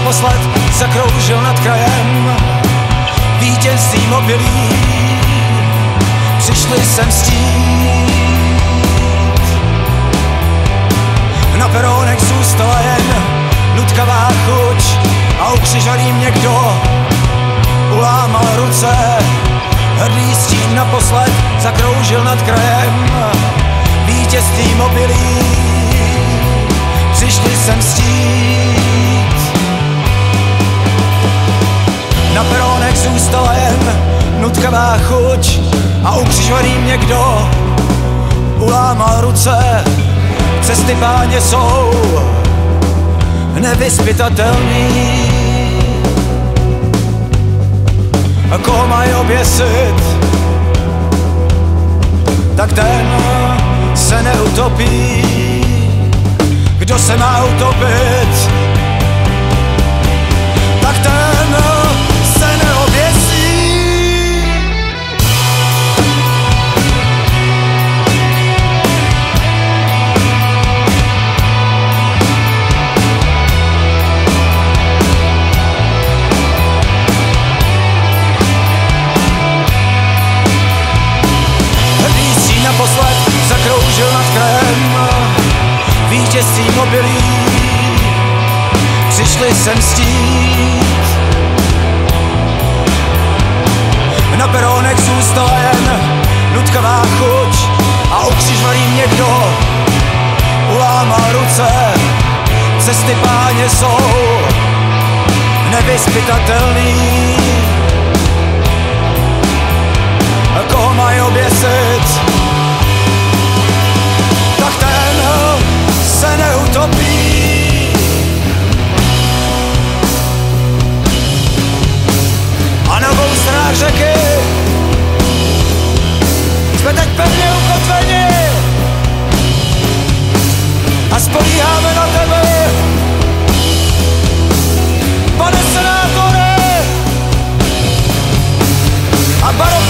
naposled zakroužil nad krajem, vítězstvím opilý přišli sem stít. Na peronech zůstala jen nutkavá chuť a ukřižalým někdo ulámal ruce. Hrdý stín naposled zakroužil nad krajem, vítězstvím opilý přišli sem stít. Na peronech zůstala jen nutkavá chuť a ukřižovaným někdo ulámal ruce. Cesty páně jsou nevyzpytatelný. A koho mají oběsit, tak ten se neutopí. Kdo se má utopit, tak ten se neoběsí. Hrdý naposled zakroužil nad krajem, vítězstvím opilý přišli sem stít. Na peronech zůstala jen nutkavá chuť a ukřižovaným někdo ulámal ruce. Cesty páně jsou nevyzpytatelný. A koho mají oběsit, tak ten se neutopí. A na obou stranách řeky jsme teď pevně ukotveni a spolíháme na tebe, pane senátore. A